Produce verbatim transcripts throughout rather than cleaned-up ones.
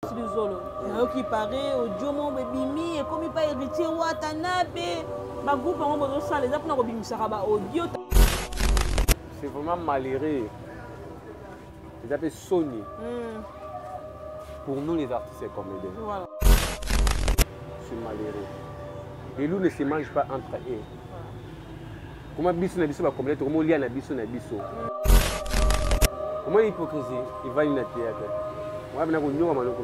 Zolo, qui paraît au Diomo Bimi et comme il pas héritier Watanabe, ma groupe en besoin ça les apprendre au Bimi Saraba audio. C'est vraiment malheureux. Ils appellent Sony. Mm. Pour nous les artistes et comédiens. Voilà. C'est malheureux. Les loups ne se mangent pas entre eux. Comment biso na biso ba comédien, comment lia na biso na biso. Comment l'hypocrisie, il va une théâtre. Moi je vais vous dire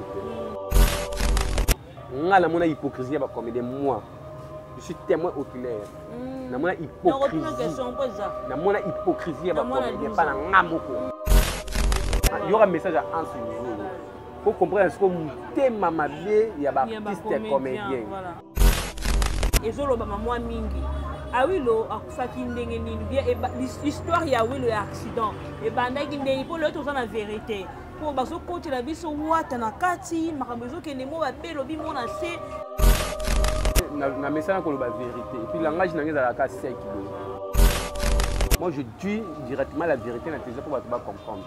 nga la mona hypocrisie ba comédien moi. Je suis témoin oculaire. Na mona hypocrisie. Na mona hypocrisie ba comédien pas na ngamoko. Il y aura un message à un sur vous. Pour comprendre ce que thème mamabe il y a ba artiste et comédien. Et Zolo ba moi mingi. Awilo akufaki ndenge nini bien l'histoire ya Awilo ya accident et bandaki ndenge pour l'autre ça la vérité pour baso côté la biso wata na kati makambezo kende mo ba pelo bi mona se na na message ko la vérité et puis langage na ngeza la ka sec. Moi je dis directement la vérité na teza pour ba comprendre.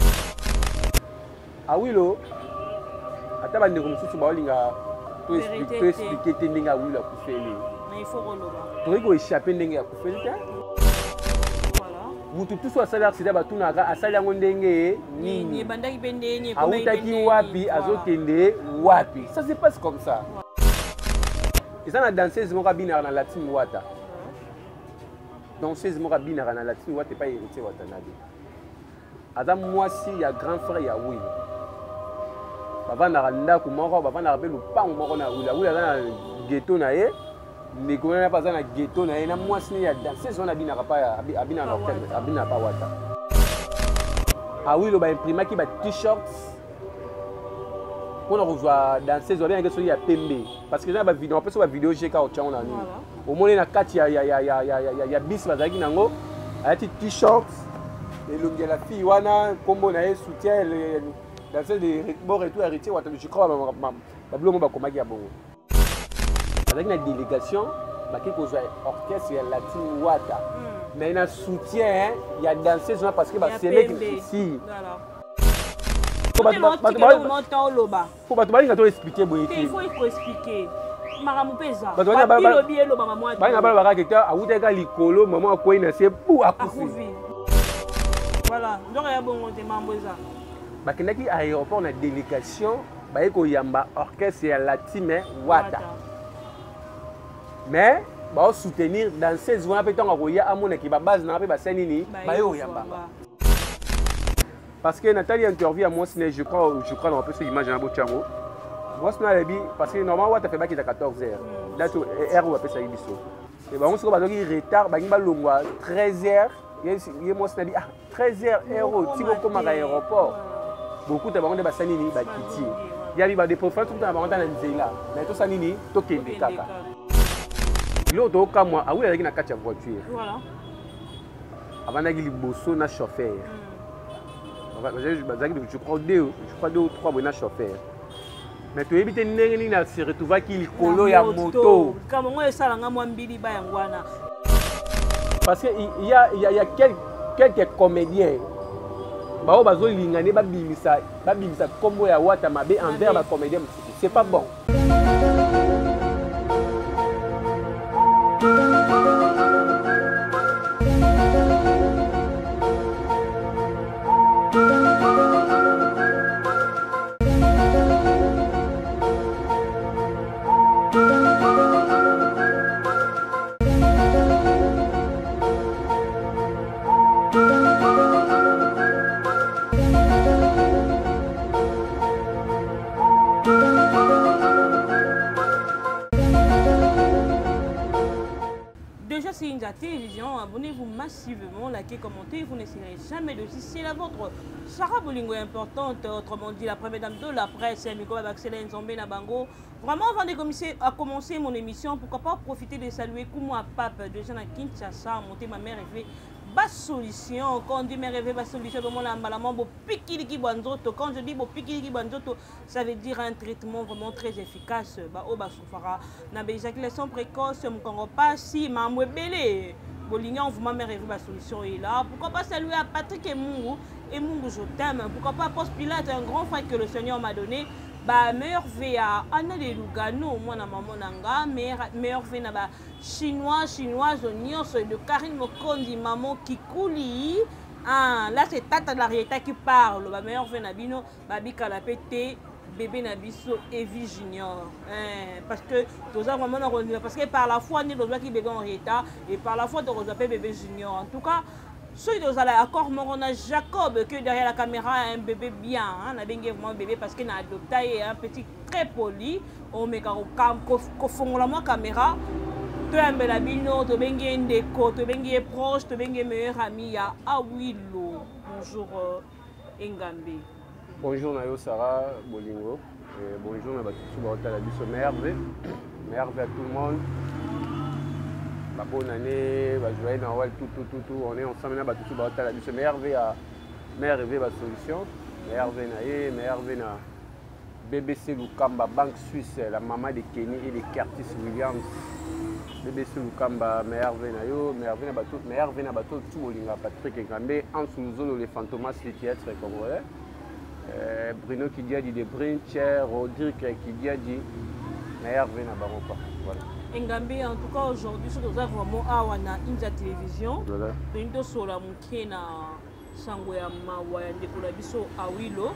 Awilo ata bande ko mususu ba olinga to expliquer to expliquer te ndenge Awilo akufeli. Mais il faut relever. Tu veux échapper ndenge ya kufeli. Voilà. Mutu tout soit salaire c'est ba tunaka asali yango ndenge nini. Bandaki bendenye comme Autaki wapi azokende wapi. Ça se passe comme ça. Et ça na danseuse mo kabina na latine wata. Danseuse mo kabina na latine wata pas héritier Watanabe. Adam mwasi ya grand frère ya Will. Baba na randa ku moko baba na rabelu pango moko na Will. Will na ghetto na ye. Mais quand on a pas dans ghetto, on a moins signé à danser, on a bien pas abina l'hôtel, abina pas wata. Ah oui, le ba imprimer qui ba t-shirt. On a reçoit danser, on a bien que celui à P M B parce que là ba vidéo, on peut sur la vidéo G K au tchao na ni. Au moins na kati ya ya ya ya ya ya ya bis bazaki nango, a ti t-shirt et le la fille wana combo na soutien danser de bon retour héritier wata je crois ba ba blomo ba komaki ya bongo. Avec une délégation, il y a un orchestre, il y a Latine Wata. Mais il y a un soutien, il y a dansé parce que c'est les ici. Il faut expliquer. Il faut expliquer. Maramupeza. Ba bilo bielo ba mamwa. Ba ngaba ba kaketa awuteka likolo maman akoyi na se pou akufi. Voilà, donc ya bongo te mamboza. Ba kendaki aéroport na délégation, ba yeko yamba orchestre ya Latine Wata. Mais bah soutenir dans ces zones peut on envoyer à mon équipe base na ba senini ba yo yamba parce que Nathalie interview à moi je crois je crois dans un peu sur image na bochango moi c'est na lebi parce que normalement wa ta fait ba ki ta quatorze heures là to heure ou appelle ça ibiso et bah on se ba doki retard ba ngba longwa treize heures ye moi c'est na bi ah treize heures euro tiko koma ka aéroport beaucoup de bandes ba senini ba kiti ya bi ba des profils tout dans ba na nzela mais tout ça nini to kende kaka. L'autre cas, moi, ah oui, avec une carte de voiture. Voilà. Avant d'aller le bosso, na chauffeur. Je crois deux, je crois deux ou trois bonnes chauffeurs. Mais tu évites de na se retrouver qu'il colo ya moto. Comme moi, ça l'a moi mbili ba yangwana. Parce que il y a il y a il y a quelques quelques comédiens. Ba o bazo lingane ba bimisa, ba bimisa combo ya wata mabe envers ba comédien. C'est pas bon. Déjà, c'est une télévision, abonnez-vous massivement, likez, commentez, vous n'essayerez jamais de si c'est la vôtre. Sarah Bolingo est importante, autrement dit la première dame de la presse, Miko Babaxela Nzombe Nabango. Vraiment, avant de commencer, à commencer mon émission, pourquoi pas profiter de saluer Koumoua Pape de Jean Kinshasa, monter ma mère et fait basse solution. Quand on dit mère et basse solution, de mon emballement, bon pikiliki banzoto. Quand je dis bon pikiliki banzoto, ça veut dire un traitement vraiment très efficace. Bah, oh, bah, soufara. Na éjaculation précoce, mon pas si, ma belé. Bolignan, vous m'avez rêvé ma solution est là. Pourquoi pas saluer à Patrick et Mungu. Et Mungu, je t'aime. Pourquoi pas Post Pilate, un grand frère que le Seigneur m'a donné. ba meilleur V à Anna de Lugano moi na maman nanga meilleur V na ba chinois chinoise nyonso de Karine Mokondi maman Kikuli. Ah, là c'est Tata Larieta qui parle ba meilleur V na bino ba bikala pété bébé Nabiso Evie Junior. Hein, parce que tous avons vraiment parce que par la fois, nous avons qui bébé en état et par la fois, nous avons bébé Junior. En tout cas, ceux qui ont l'accord, on a Jacob que derrière la caméra un bébé bien. On a bien vraiment bébé parce qu'il a adopté un petit très poli. On met qu'au fond de la caméra. Tu as un bel abino, tu as bien déco, tu as bien proche, tu as bien meilleur ami. À Awilo. Bonjour Engambe. Bonjour Nayo Sarah Bolingo, et bonjour à tous Merve, Merve à tout le monde. La bonne année, joyeux Noël, tout, tout, tout, tout. On est ensemble là, tous tous Merve à Merve à solution, Merve Naye, Merve na B B C Lukamba, Banque Suisse, la maman de Kenny et de Curtis Williams. B B C Lukamba, Merve Nayo, Merve na bateau, Merve na bateau, tout Bolinga, Patrick Engambe, en sous les fantomas, les théâtres congolais. Euh, Bruno qui dit à dit de Brun, Cher, Rodrigue qui dit à dit Hervé na Baropa. Voilà. Engambe, en tout cas aujourd'hui, ce que nous avons vraiment à Wana India Télévision. Voilà. Nous sommes sur la montée na Sangoya Mawa de Kolabiso à Wilo.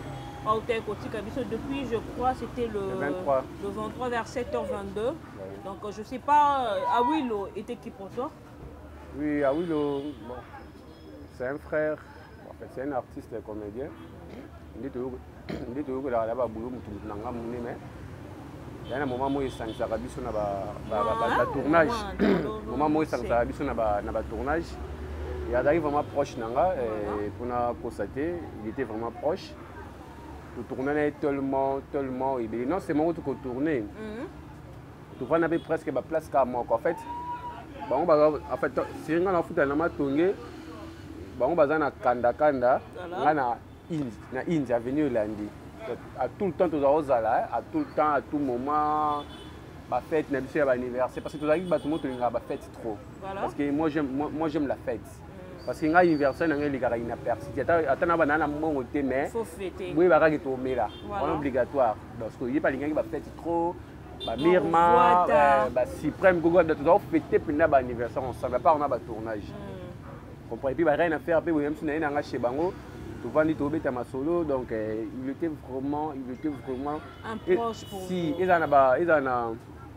Depuis, je crois, c'était le, le vingt-trois. Le vingt-trois vers sept heures vingt-deux. Ouais. Donc je ne sais pas, à Wilo était qui pour toi? Oui, à Wilo, bon, c'est un frère, en fait, c'est un artiste et comédien. Il dit que la là-bas boulot mutu nanga mune mais il y a un moment où il s'en sera biso na ba ba tournage moment où il s'en sera biso na ba na ba tournage il arrive vraiment proche nanga et pour na constater il était vraiment proche le tournage tellement tellement et non c'est moment où tu tourner tu vois on avait presque ba place comme moi en fait bon en fait c'est nga na futa na matonge bon baza na kanda kanda ngana na India avenue Landi à tout le temps tu dois là à tout le temps à tout moment ba fête na biso ya ba anniversaire parce que tu dois ba tout le monde ba fête trop parce que moi j'aime moi, moi j'aime la fête parce que nga anniversaire na ngai ligara ina persi ata na bana na mongo te mais faut fêter oui ba ka to mela c'est obligatoire parce que il pas linga ba fête trop ba mirma ba suprême gogo tu dois fêter pendant ba anniversaire ensemble pas on a ba tournage comprends et puis ba rien à faire pe même si na nga chez bango tu vas ni tomber ta solo donc euh, il était vraiment il était vraiment un proche pour si ils en a ba ils en a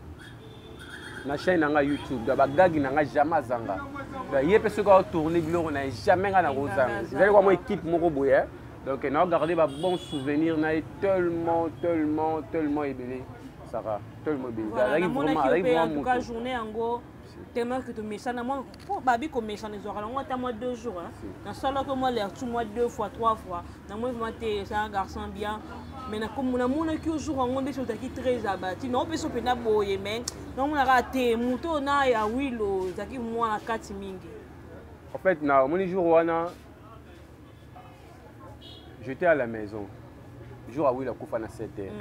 na chaîne na YouTube da bagagi na jamais zanga da yepé ce qu'on tourner biloko na jamais na rozanga vous allez voir mon équipe moko boye donc on a gardé ba bon souvenir na tellement tellement tellement ébélé Sarah tellement ébélé voilà vraiment vraiment en tout cas journée en gros tellement que tu mets ça dans moi babi comme méchant les oreilles on attend moi deux jours hein dans ça là que moi l'air tout moi deux fois trois fois dans moi vraiment c'est un garçon bien mais na comme na mon qui au jour on des choses qui très abattu non peut se pena boye mais non on a raté muto na ya wilo zaki moi na kati mingi en fait na mon jour wana j'étais à la maison jour à wilo kufa na sept heures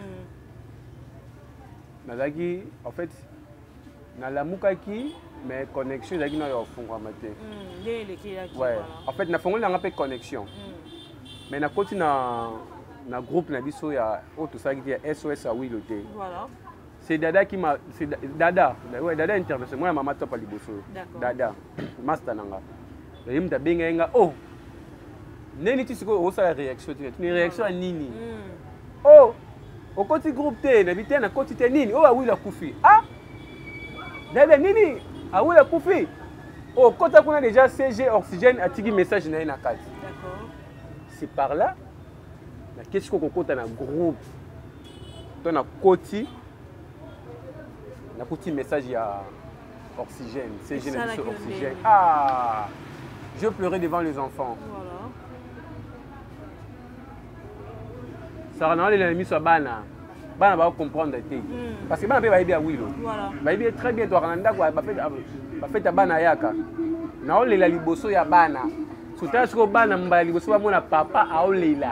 na zaki en fait na la mukaki mais connexion ezalaki na yo fungwa matin ouais en fait na fongoli nanga pe connexion mais na koti na na groupe na biso ya o to saki ya S O S a Wilo te voilà c'est Dada qui m'a c'est Dada ouais Dada international moi mama top liboso Dada master nanga et mta benga nga oh neni ti siko o sa réaction tu ni réaction nini oh au koti groupe te na bité na koti te nini oh a Wilo kufi ah Dada nini ah oui, la Koufi. Oh, quand on a déjà C G Oxygène, a tiré message dans la carte. D'accord. C'est par là. Qu'est-ce qu'on compte dans un groupe? On a côté. On a côté message il y a Oxygène, C G Oxygène. Ah, je pleurais devant les enfants. Voilà. Ça rend les amis sur Bana. Bana va comprendre parce que Bana va aider à Wilo. Voilà. Va aider très bien toi Rwanda quoi va faire va faire ta Bana yaka. Na olela liboso ya Bana. Soutane ce que Bana mbala liboso ba mona papa a olela.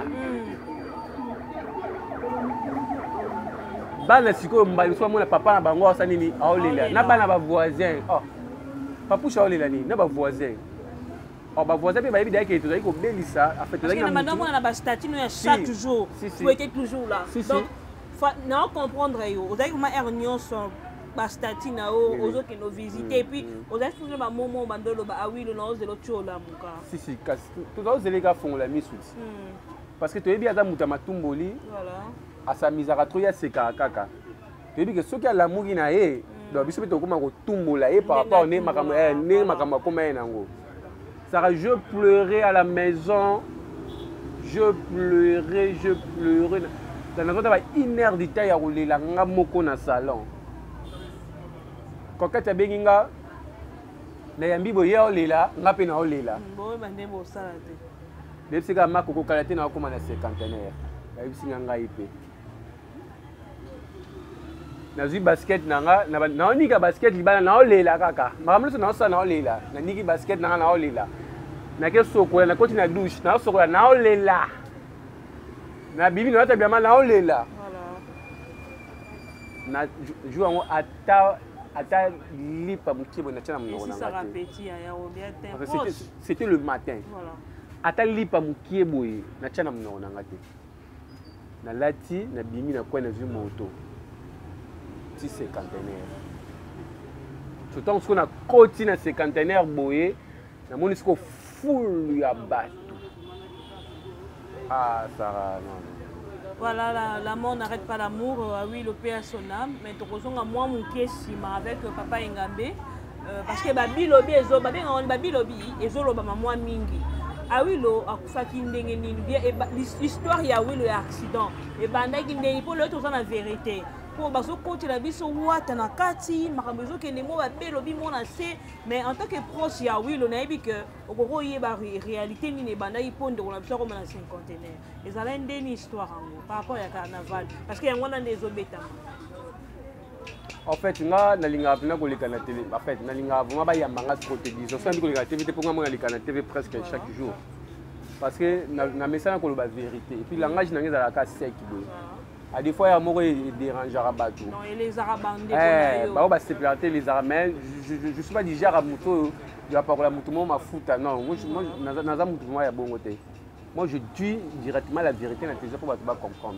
Bana siko mbala liboso ba mona papa na bango sa nini a olela. Na Bana ba voisin. Oh. Papusha olela ni na ba voisin. Oh bah voisin ba évidemment que tu dois ko belisa en fait tu dois na madame on a ba statut nous chaque jour. Tu étais toujours là. Donc na comprendre yo ozali vraiment air nyonso bastati na o ozokende visiter et puis ozali toujours ba momo bandolo ba awilo na ozelo tchola muka si si kasi tozozeleka fongola misuti parce que toyebi aza mutu ya matumboli asamizaka tro ya sekaka kaka toyebi ke soki alamuki na ye donc biso mpe tokóma kotumbola ye par rapport ne makambo akóma ye nango saka je pleurais à la maison je pleurais je pleurais nazota ba une heure du temps ya kolela nga moko na salon kokati abengi nga nayambi boye olela nga mpe na olela nayebisika mako okokala te na okóma na cinquantenaire nayebisinga ngai mpe nazwi basket na nga naonika basket libala naolela kaka makambo nyonso naosala naolela naniki basket na nga naolela nake sokola nakoti na douche naosokola naolela nabimi naota biama naolela na jour yango ata ata lipa mokie boye natia na monoko na nga te c'était le matin ata lipa mokie boye natia na monoko na nga te nalati nabimi na kwai nazwi moto ti cinquantenaire surtout soki nakoti na cinquantenaire boye namoni siko fulu ya bato. Ah, Sarah, non, non. Voilà, la, la mort n'arrête pas l'amour. Euh, oui, le paix à son âme. Mais tu as moi mon sima avec euh, papa Ngambe. Euh, parce que babi lobi ezo babi on babi lobi ezo loba maman mingi. Ah oui, lo akufaki ndenge nini bien et l'histoire ya oui le accident. Et bandaki ndenge pour le tout la vérité. Pour baso côté la biso wata na kati makambezo ke nemo ba belobi mona se mais en tant que proche ya oui lo na yebi que okoko yeba réalité ni ne banda iponde ko na biso ko na cinquantenaire. Ezala ndeni histoire ngo par rapport ya carnaval parce que yango na ndezo betama. En fait, nga nalinga pena ko leka na télé. En fait, nalinga vraiment ba yambanga côté disons ça ndi ko leka T V te pour nga mo leka na T V presque chaque jour. Parce que na na message ko la vérité et puis langage na ngeza la ka sec boy. À des fois, il dérange à Rabatou. Non, et les Arabes, eh, bah, on va se planter les Arabes. Mais je ne suis pas déjà à Mouto, je vais pas la Mouto, moi, je foutre. Non, moi, je dans un Mouto, moi, il y a bon côté. Moi, je dis directement la vérité dans tes yeux pour que tu vas comprendre.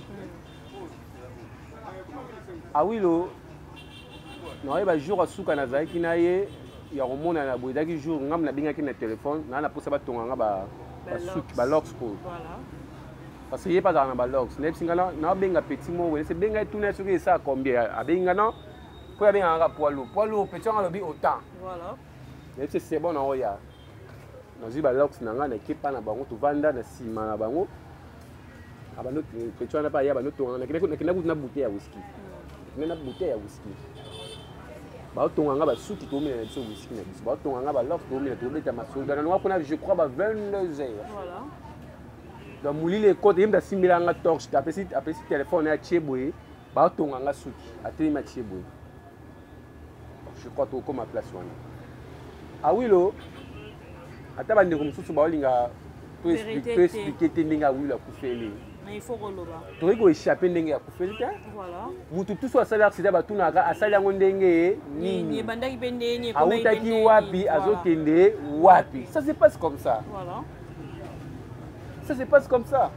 Ah oui, lo. Non, il y a un jour à Souka Nazaï qui n'a eu, il y a un monde à la Bouddha qui joue, on a bien un téléphone, on a poussé à ton anga, bah, bah, l'ox pour. Voilà. Parce qu'il n'y a pas dans la lox. Si on a un petit mot, c'est bien tout sur ça combien. À bien non, pour bien un poids lourd. Poids lourd, petit on a le autant. Voilà. Mais c'est bon en oya. Dans une lox, on a qui pas na bango, tu vends dans ciment na bango. Aba notre petit on a pas y a notre on a qui na bouteille à whisky. Na bouteille à whisky. Ba to nganga ba suki to mena so whisky na biso. Ba to nganga ba lox to mena to beta maso. Dans noir qu'on a je crois ba vingt-deux heures. Voilà. Donc mouli les côtes il me simila nga torche après si après si téléphone à Tchéboué ba tonga nga suki ateli ma Tchéboué je crois tout comme ma place wana ah oui lo ata bande comme susu ba linga to expliquer expliquer ndenge oui la kufeli mais il faut roloba to iko échapper ndenge ya kufeli ta voilà mutu tout soit salaire c'est ba tuna ka asali ngo ndenge nini bandaki pendeni comme il utaki wapi azokende wapi ça se passe comme ça voilà. Ça se passe comme ça.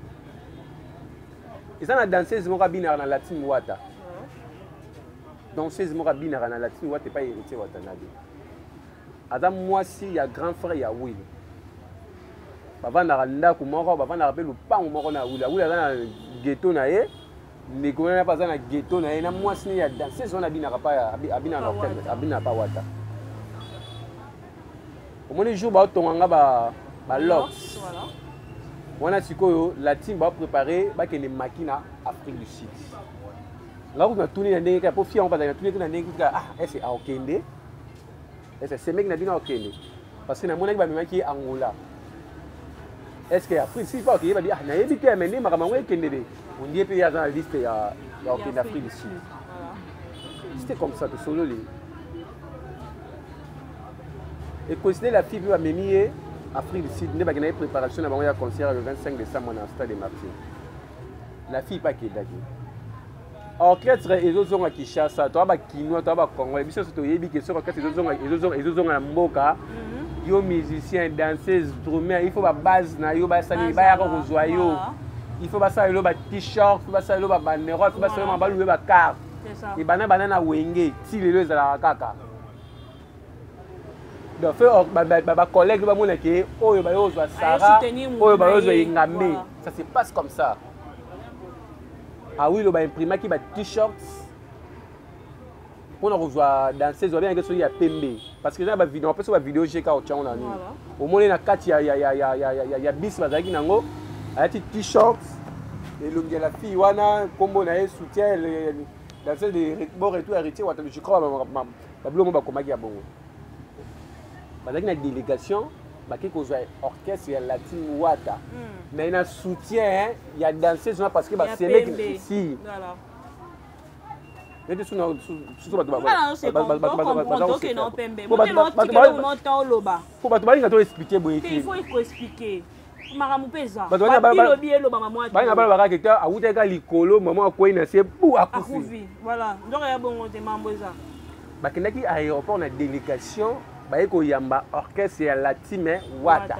Et ça, la danseuse Morabina dans la latine Wata. Danseuse Morabina dans la latine Wata, pas héritier Wata. Adam, moi, si, il y a grand frère, il y a Will. Avant d'arrêter, comment on va appeler le pain au Morona Will. Will, dans le ghetto, mais quand on n'a pas dans le ghetto, il y a moi, si, il y a danseuse, on a bien Abina Abina Wata. Au moins, les jours, on a un lox. On a la team va préparer les maquines à Afrique du Sud. Là, on a tourné les gens pour fier, on va tourner les gens ah, est-ce à Okende? Est-ce que ces mecs n'ont pas Okende? Parce que mon ami qui est Angola. Est-ce que Afrique si pas OK, il va dire ah, n'a évité à mener ma maman Okende. On dit puis il y a dans la liste il y a Okende Afrique du Sud. C'était comme ça tout solo les. Et considérer la fille va m'aimer Afrique du Sud, il y a une préparation avant un concert le vingt-cinq décembre dans le stade de Marseille. La fille pas qui est d'accord. Orchestre et les autres à Kinshasa, toi ba Kinois, toi ba Congolais, biso to yebi que sur orchestre les autres les autres les autres na mboka. Yo musicien, danseuse, drummer, il faut ba base na yo ba sali ba ya ko joyeux. il faut ça le t-shirt, il faut ça le banderole, il faut ça le louer ba carte. C'est ça. Et bana bana na wenge, ti le les la kaka. Donc faire ba ba collègue ba mona ke oyo ba yo zo Sarah, oyo ba yo zo Ngambe. Ça se passe comme ça. Ah oui, le ba imprimer qui ba t-shirts. On a rejoint dans ces bien que il y a Pembe parce que j'ai ba vidéo, on peut sur la vidéo G K au tchao na ni. Au moins na kati ya ya ya ya ya ya bis bazaki nango. Ayati t-shirts et l'ongue la fille wana combo na e soutien dans ce de bon retour héritier wata je crois ba ba blo mo ba komaki ya bongo bazaki na délégation ba ki kozwa orchestre ya Latin wata mais na soutien il y a danseuse parce que ba c'est mec ici voilà mais tout na tout ba ba ba ba ba ba expliquer boye il faut expliquer maramu pesa ba bilo bielo ba mamwa ba na ba ba ka ta awuta ka likolo mama ko ina se bu akufi voilà ndoko ya bongo te mambo eza ba kendaki aéroport na délégation ba yeko yamba orchestre ya Latime wata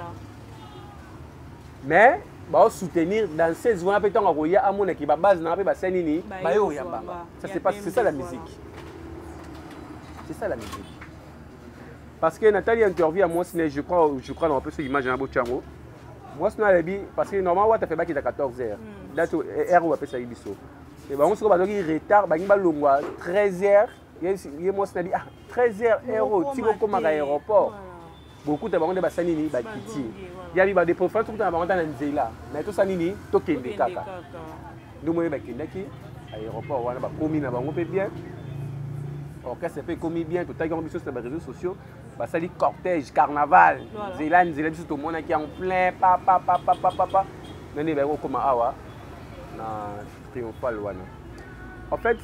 mais ba soutenir dans ces jours pe tonga ko ya amona ki ba base na pe ba senini ba yo yamba ça c'est pas c'est ça la musique c'est ça la musique parce que Nathalie interview à moi je crois je crois dans un peu sur image na bochango. Moi, je suis parce que normalement, tu fais quatorze heures. Là, tu es on va faire ça. Et ben, on se retrouve retard, treize heures. Et moi, je dis treize heures, tu vas comme à l'aéroport. Beaucoup de gens qui sont Il y a des professeurs qui sont en Nzela. Mais tout ça, tu es des caca. Nous, on est à l'aéroport, on a commis bien. Orchestre peut commis bien, tout à l'heure, sur les réseaux sociaux. Bah ça dit cortège, carnaval, Zélane, Zélane, tout le monde qui est en plein, pa pa pa pa pa pa pa. Mais nous avons comme awa, na triomphal wana. En fait,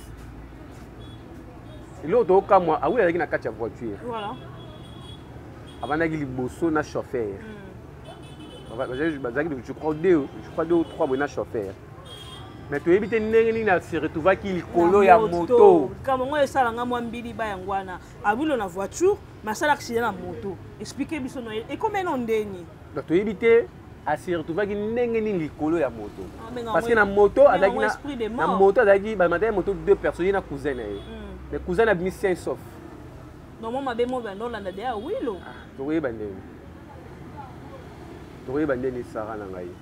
l'autre au cas moi, ah oui avec na quatre voiture. Voilà. Avant d'aller les bosso na chauffeur. Je crois deux, je crois deux ou trois bon na chauffeur. Mais tu évites n'engeni na se retrouver qui le colo ya moto. Comme moi ça langa moi mbili ba yangwana. Abilo na voiture, mais ça l'accident na moto. Expliquez biso no et comment on ndeni. Donc tu évites à se retrouver qui n'engeni le colo ya moto. Parce que na moto azaki na na moto azaki ba matin moto deux personnes na cousin na. Les cousins a mis cinq sauf. Non moi ma bémo ba ndolanda de a wilo. Tu oui bandeni. Tu oui bandeni Sarah na ngai.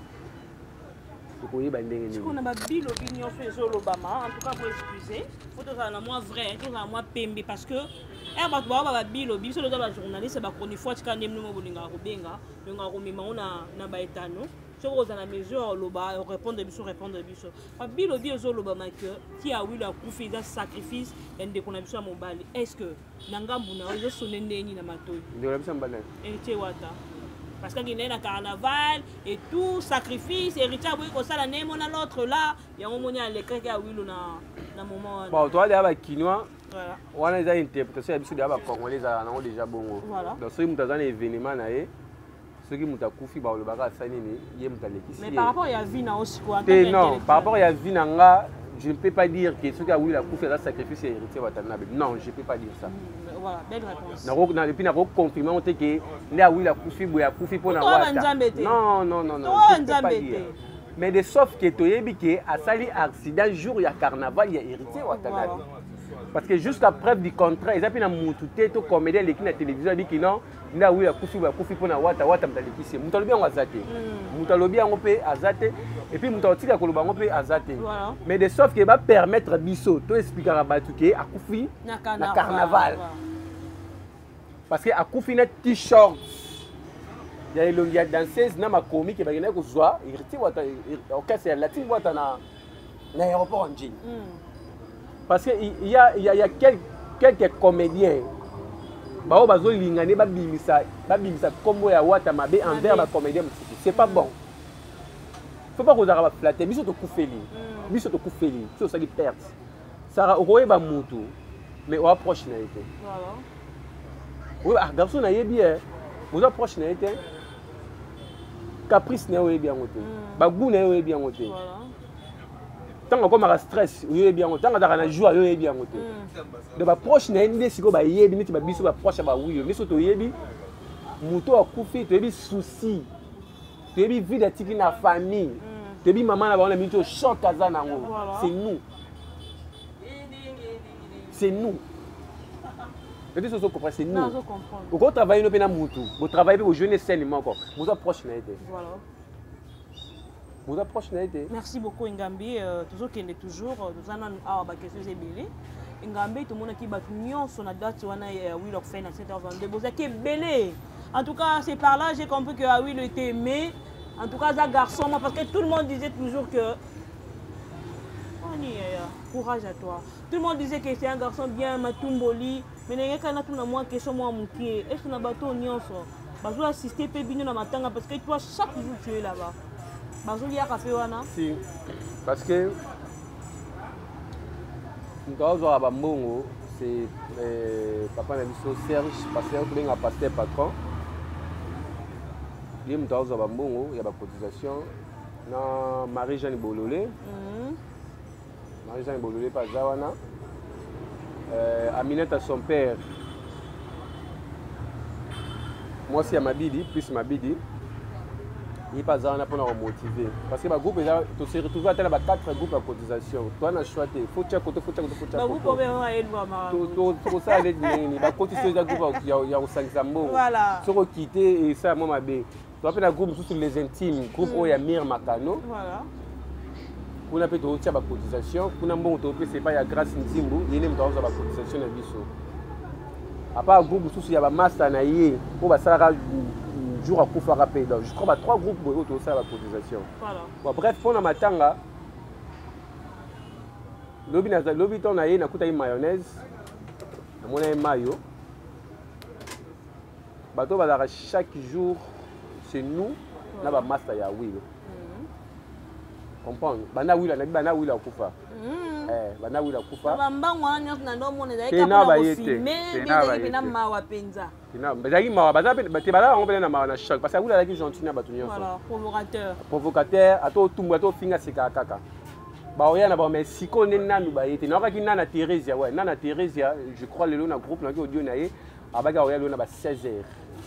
Tu connais pas bilo opinion sur l'Obama, en tout cas pour excuser. Faut que ça moi vrai, tout ça moi pembe parce que eh ba ba ba bilo biso le journaliste ba koni fois quand nem no bolinga robenga, nga romema ona na ba etano. Sur aux na mesure loba répondre biso répondre biso. Ba bilo biso l'Obama que qui a eu la coufi da sacrifice et de qu'on a biso à mobali. Est-ce que nangambu na yo sonné ndeni na matoyi? De la biso mbana. Et tu wata. Parce qu'il y a un carnaval et tout, sacrifice, héritier, oui, comme ça, la name, on a l'autre là, il y a un moment où il y a un moment. Bon, toi, il y a un Kinois, on a des interprétations, il y a des Congolais, on a déjà bon. Donc, si vous avez un événement, ceux qui ont fait le bagage, il y a mais par rapport à la vie, aussi quoi? Non, par rapport à la vie, je ne peux pas dire que ceux qui ont eu la coupe, sacrifice et héritier, non, je ne peux pas dire ça. Voilà, belle réponse. Et puis, on a confirmé que les a eu la coupe, il a coupe pour la non, non, non, non, je ne peux pas dire. Mais de sauf que tu as dit qu'à Sali accident, jour il y a carnaval, il y a héritier Watanabe. Parce que jusqu'à preuve du contraire, ils ont pris un moutouté, tout comédien, l'équipe de la télévision dit que non, il a eu la coupe, il a coupe pour la Wata, Wata, Mtaliki. Moutalobi en Azate. Moutalobi en Opé, Azate. Et puis Moutalobi en Koloba en Opé, Azate. Mais de sauf qu'il va permettre à Bisso, tout expliquer à Batouké, à Koufi, na carnaval. Parce que à Koufi, il y a t-shirt. Il y a une danseuse, il y a une comique qui va venir au soir, il y a c'est la team Wata na l'aéroport en jean. Parce qu'il y a, il y a, il y a quelques, quelques comédiens bao bazo lingane ba bimisa ba bimisa kombo ya Wata mabe envers ba comédien. C'est pas bon. Faut pas qu'on arrive à flatter, biso to koufeli. Biso to koufeli, so ça qui perd. Ça roye ba mutu mais on approche na été. Voilà. Oui, ah garçon na yebi eh. Vous approche na été. Caprice na yebi en côté. Ba goût na yebi en côté. Voilà. Tant qu'on a stress, il est bien. Tant qu'on a joie, il est bien. De ma proche, n'est pas si on a yébi, mais tu vas biso proche à oui. Mais surtout yébi, mouton a coupé, tu as des soucis, tu as des vies de tiki na famille. Tebi maman là on a mis au choc à Zanango. C'est nous. C'est nous. Et puis, c'est nous. Vous travaillez dans le monde. Vous travaillez au jeune scène encore. Vous approchez l'été. Voilà. Vous approchez l'été. Merci beaucoup Ngambi. Toujours qu'il est toujours. Nous allons avoir des questions ébélées. Ngambi, tout le monde qui bat union sur la date où on a oui leur fait à sept heures vingt-deux. Vous êtes belé. En tout cas, c'est par là j'ai compris que ah oui il était aimé. En tout cas, ça garçon, parce que tout le monde disait toujours que courage à toi. Tout le monde disait que c'est un garçon bien matumboli. Mais il y a quand moi question moi mon pied. Est-ce que na bateau nyonso? Bazo assister pe bino na matanga parce que toi chaque jour tu es là-bas. Bazo ya café wana. Si. Parce que nous avons à Bambongo, c'est papa na biso Serge, pasteur qui est pasteur patron. Il y a à Bambongo, il y a la cotisation. Na Marie-Jeanne Bololé. Marie-Jeanne Bololé pas Zawana. Euh, Aminette à son père. Moi aussi à Mabidi, plus Mabidi. Il n'est pas Zawana pour nous motiver. Parce que le groupe, tu se retrouves à quatre groupes à cotisation. Toi, tu as choisi. Il faut que tu aies côté, il faut que tu aies côté. Vous pouvez aller voir ma. Tu ça aller de la cotisation de groupe, il y a cinq Zambo. Voilà. Si on quitte et ça, moi, ma bé. Tu as fait un groupe sur les intimes, groupe où il y a Mir Makano. Voilà. Pour pu totia ba cotisation kuna mbongo to c'est pas ya grâce nzimbu yene mtaoza ba cotisation na biso apa groupe sous ya ba master na yé pour ba sala jour à kufa rapide je crois ba trois groupes boyo to ça ba cotisation voilà bon bref pour na matanga lobi na lobi ton na yé na kuta yi mayonnaise na mona mayo bato ba chaque jour c'est nous na ba master ya wilo comprendre bana wila na bana wila kufa eh bana wila kufa bambango wana na ndo mona zaika kwa filmer mais bina mawa penza bina bazaki mawa baza te bala on bena na mawa na choc parce que wila laki gentil na batu nyonso voilà provocateur provocateur ato tumba ato finga sika kaka ba oya na ba mais siko ne nanu ba yete na kaki nana Thérèse ouais nana Thérèse je crois le na groupe na ki audio na ye abaga oya le na ba seize heures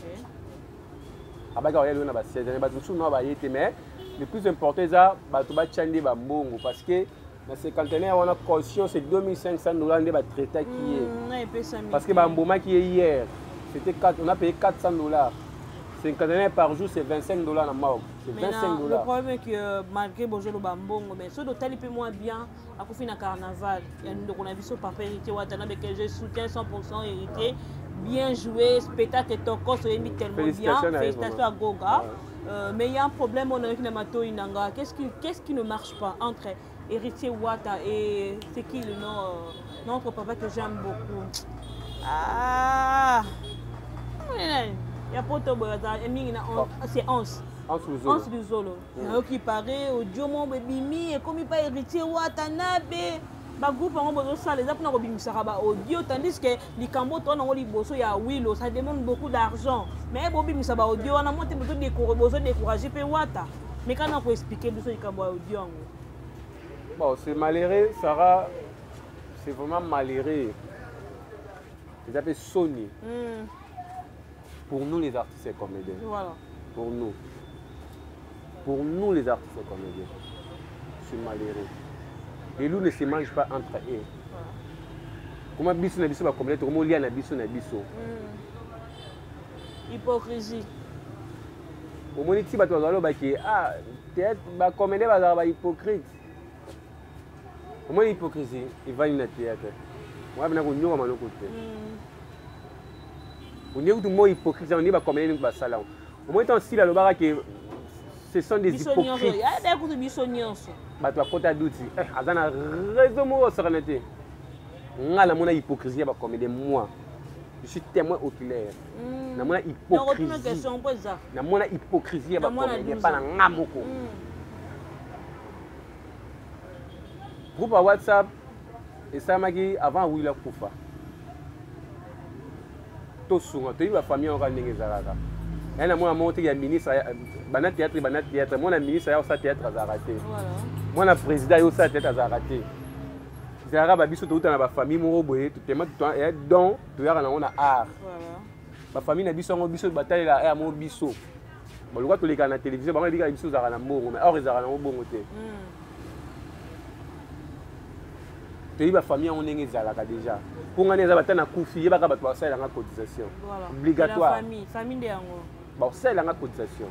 abaga oya le na ba seize heures ba tout no ba yete mais le plus important, c'est que Bambongo parce que dans ce conteneur, on a caution, c'est deux mille cinq cents dollars de traité qui est. Parce que Bamboma qui est hier, c'était on a payé quatre cents dollars. C'est un conteneur par jour, c'est vingt-cinq dollars en Maroc. C'est vingt-cinq dollars. Le problème est que malgré Bonjour le Bambongo, mais ce d'hôtel est moins bien à cause d'un carnaval. Il y a une a vu son papa héritier Watanabe que je soutiens cent pour cent héritier. Bien joué, spectacle et toko, c'est tellement bien. Félicitations à Goga. Euh, mais il y a un problème on a avec Namato Inanga. Qu'est-ce qui, qu'est-ce qui ne marche pas entre héritier Wata et c'est qui le nom euh, notre papa que j'aime beaucoup. Ah, il y a pas de c'est Hans. Hans Luzolo. Qui paraît au Diomo Bébimi et comme il pas héritier Watanabe. Ba groupe on besoin ça les apna robimisa ba audio tandis que les cambo to na ngoli boso ya wilo ça demande beaucoup d'argent mais bobimisa ba audio on a monté besoin de besoin décourager pe wata mais quand on peut expliquer besoin de cambo audio bon c'est malheureux Sarah c'est vraiment malheureux ils appellent Sony mm. Pour nous les artistes et comédiens voilà pour nous pour nous les artistes et comédiens c'est malheureux. Les loups ne se mangent pas entre eux. Comment biso na biso ba communauté comment lia na biso na biso. Hypocrisie. Au moins ti bato bazalo ba ki ah peut-être ba communauté bazalo ba hypocrite. Au moins hypocrisie, il va une théâtre. Moi bina ko nyoma maloko te. On est tout mo hypocrite, on est ba communauté ba sala. Au moins tant si la lobara que ce sont des hypocrites. Il y a des coups de bisonyonso. Bato à côté d'outil. Eh, azana raison mo serenité. Ngala mona hypocrisie ba comme de moi. Je suis témoin oculaire. Na mona hypocrisie. Na mona hypocrisie ba comme pas na ngamoko. Groupe à WhatsApp et ça m'a dit avant Willa Kufa. To sunga to iba famille on va ndenge zalaka. Elle a moi monté ya ministre bana théâtre bana théâtre moi na ministre ya ça théâtre a raté. Voilà. Moi na président yo ça théâtre a raté. Zara ba biso to na ba famille mo boye tout tellement tout et donc to ya na on a art. Voilà. Ba famille na biso ngo biso bataille la art mo biso. Bon, le tu les gars à la télévision, bah, les gars, ils sont à la mort, mais or, ils sont à la mort, bon, côté. Tu dis, la famille, on est déjà. Pour gagner, ça va être un coup de fil, il va y avoir une cotisation. Obligatoire. La famille, famille de Yango. Bon, c'est la cotisation.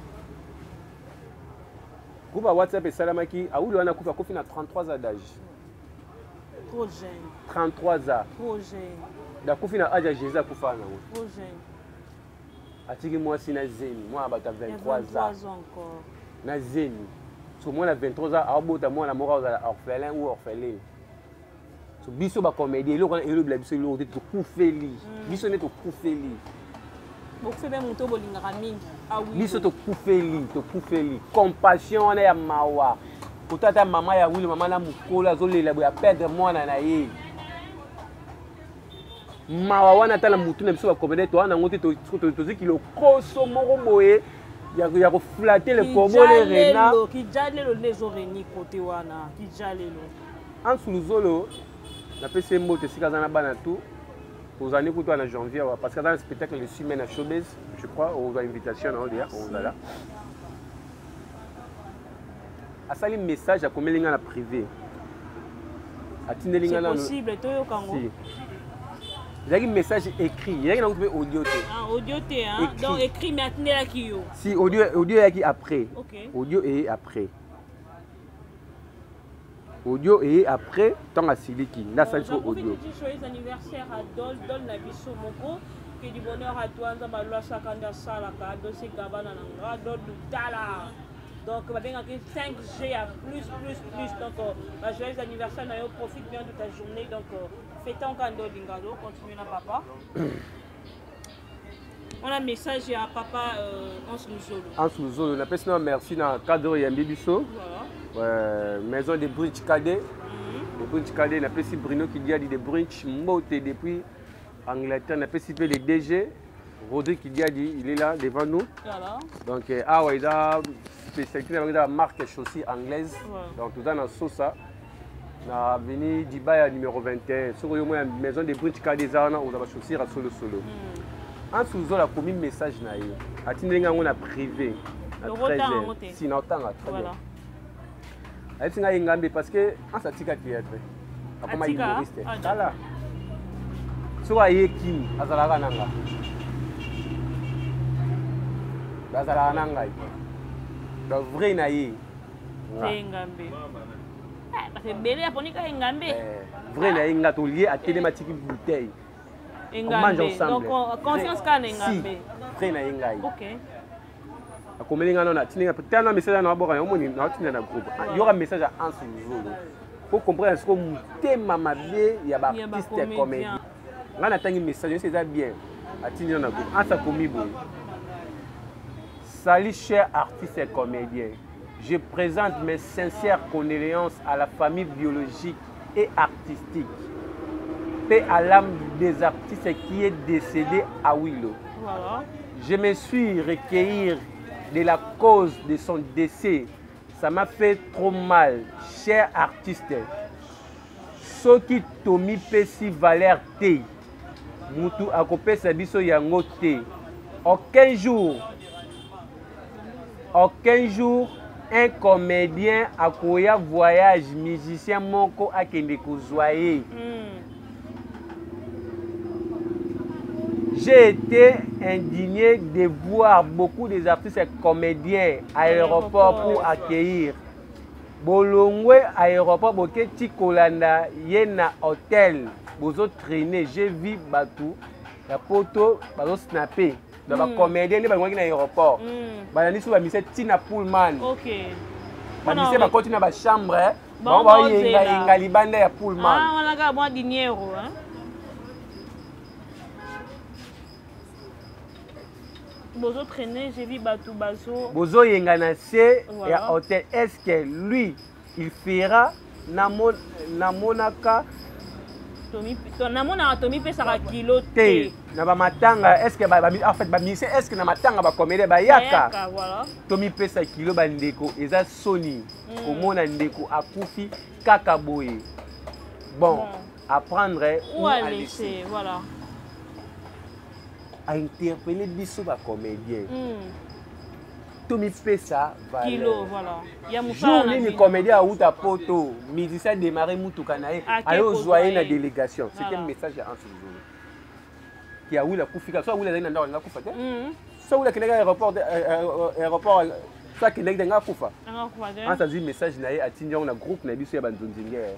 Groupe WhatsApp et Salamaki, à où on a coupé à trente-trois ans d'âge. Trop jeune. trente-trois ans. Trop jeune. La coupé à âge à Jésus à Koufa. Trop jeune. Atigi moi si na zeni, moi à vingt-trois ans. vingt-trois ans encore. Na zeni. Sur moi à vingt-trois ans, à bota moi la mort orphelin ou orphelin. So biso ba comédie, le le bla biso le to kufeli. Biso ne to kufeli. Beaucoup fait même monter bolingara mingi. Ah oui. Biso to kufeli, to kufeli. Compassion na ya mawa. Kotata mama ya wili mama na mukola zo lela ya perdre mwana na ye. Mawa wana tala mutu na biso ba comédie to wana ngote to to to zikilo koso moko boye. Ya ya ko flatter le komo le rena. Ki jale lo les oreni côté wana, ki jale lo. En suluzolo na P C M T si kazana bana tout aux années pour toi en janvier parce que dans le spectacle les semaines à Showbiz je crois aux invitations on dit on là a sali message à comme linga na privé a tine linga na c'est possible to yo kango il y a un message écrit il y a un audio ah audio té hein donc écrit mais atine la ki yo si audio audio est qui après OK audio et après audio et après tant à Siliki là ça c'est audio joyeux anniversaire à Dol Dol na biso moko que du bonheur à toi nza balwa sakanda sala ka dossier kabana nanga Dol dala donc va bien que cinq G à plus plus plus donc bah, joyeux anniversaire na yo profite bien de ta journée donc fêtons kando lingalo continue na papa. On a un message à papa euh, en Souzolo. En Souzolo, on appelle ça merci dans le cadre de Bibiso. Voilà. Euh, maison de Brunch Cadet. Mm-hmm. De Brunch Cadet, on appelle ça Bruno qui dit des Brunch Moté depuis Angleterre. On appelle ça le D G. Rodrigue qui dit il est là devant nous. Voilà. Donc, ah ouais, il a spécialité dans la marque chaussée anglaise. Voilà. Donc, tout ça dans Sosa. On a venu d'Ibaya numéro vingt et un. Sur la maison de Brunch Cadet, on a chaussé à solo solo. Mm. En sous a commis message na yo atindinga ngona privé à treize heures si na otanga très bien ayiti nga ingambe parce que en satika théâtre akoma humoriste kala so ayeki azalaka nanga azalaka nanga donc vrai na ye ingambe parce que belé aponika ingambe vrai na ye nga to lié à télématique bouteille. On mange ensemble. Donc, confiance quand on si, frère na yengai. OK. Comme les gens on a tenu peut-être un message na bora on moni na tenu na groupe. Il y aura un message en sous-zolo. Pour comprendre ce que mon thème m'a bien, il y a ba artiste comédien. On a tangi message, c'est ça bien. A tenu na groupe. En ça commis bon. Salut chers artistes et comédiens. Je présente mes sincères condoléances à la famille biologique et artistique. Paix à l'âme des artistes qui est décédé à Willow. Voilà. Je me suis recueilli de la cause de son décès. Ça m'a fait trop mal, cher artiste. Ce qui Tommy Pessi Valère T. Moutou Akopé Sabiso Yango T. Aucun jour, aucun jour, un comédien à Koya voyage, musicien Moko à Kendeko Zoye. J'ai été indigné de voir beaucoup des artistes et comédiens à l'aéroport pour accueillir. Bolongwe aéroport boke Tikolanda yena hôtel bozo traîner j'ai vu batou la poto bazo snapper dans ba comédien ni ba ngaki na aéroport ba ni so ba mise Tina Pullman. OK. Ba mise ba continue ba chambre ba ba yenga yenga libanda ya Pullman. Ah on a ga bon dinero hein. Bozo traîner, j'ai vu Batou Bazo. Bozo Yenganase et hôtel. Est-ce que lui, il fera Namonaka Namona Tomi Pesara kilo T. Nabamatanga, est-ce que en fait, est-ce que Namatanga va commander Bayaka? Voilà. Tomi Pesa kilo bandeko, eza Sony. Komona ndeko akufi kakaboye. Bon, apprendre ou à laisser, voilà. À interpeller biso ba comédien. tomipesa kilo voilà ya jour nini comédien auta poto musicien démarrer mutuka na ye ayozwa ye na délégation c'était un message ya Anse Luzolo qui a wila kufika so wila na ndao ngakufa te so wila kinega aéroport aéroport ça kinega ngakufa ngakufa te Anse dit message na ye atinja na groupe na biso ya banzonzinge